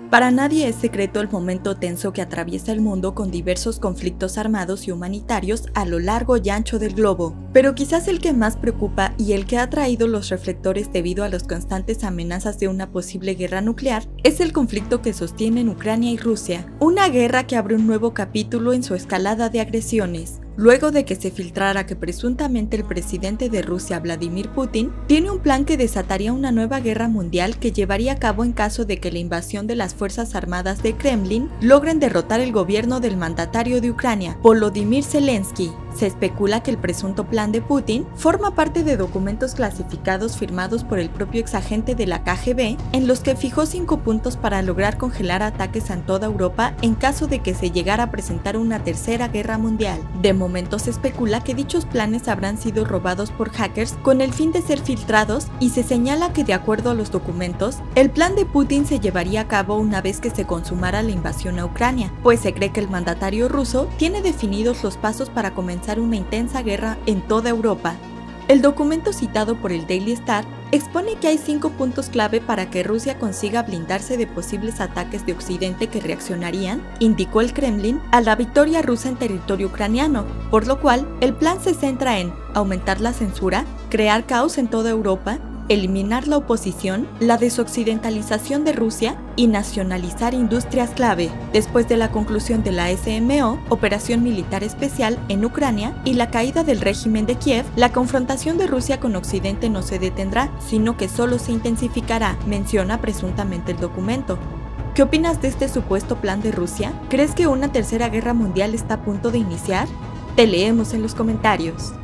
Para nadie es secreto el momento tenso que atraviesa el mundo con diversos conflictos armados y humanitarios a lo largo y ancho del globo. Pero quizás el que más preocupa y el que ha traído los reflectores debido a las constantes amenazas de una posible guerra nuclear es el conflicto que sostienen Ucrania y Rusia. Una guerra que abre un nuevo capítulo en su escalada de agresiones. Luego de que se filtrara que presuntamente el presidente de Rusia, Vladimir Putin, tiene un plan que desataría una nueva guerra mundial que llevaría a cabo en caso de que la invasión de las Fuerzas Armadas de Kremlin logren derrotar el gobierno del mandatario de Ucrania, Volodymyr Zelensky. Se especula que el presunto plan de Putin forma parte de documentos clasificados firmados por el propio exagente de la KGB, en los que fijó 5 puntos para lograr congelar ataques en toda Europa en caso de que se llegara a presentar una tercera guerra mundial. De momento se especula que dichos planes habrán sido robados por hackers con el fin de ser filtrados y se señala que de acuerdo a los documentos, el plan de Putin se llevaría a cabo una vez que se consumara la invasión a Ucrania, pues se cree que el mandatario ruso tiene definidos los pasos para comenzar una intensa guerra en toda Europa. El documento citado por el Daily Star expone que hay 5 puntos clave para que Rusia consiga blindarse de posibles ataques de Occidente que reaccionarían, indicó el Kremlin, a la victoria rusa en territorio ucraniano, por lo cual el plan se centra en aumentar la censura, crear caos en toda Europa, eliminar la oposición, la desoccidentalización de Rusia y nacionalizar industrias clave. Después de la conclusión de la SMO, Operación Militar Especial en Ucrania, y la caída del régimen de Kiev, la confrontación de Rusia con Occidente no se detendrá, sino que solo se intensificará, menciona presuntamente el documento. ¿Qué opinas de este supuesto plan de Rusia? ¿Crees que una tercera guerra mundial está a punto de iniciar? Te leemos en los comentarios.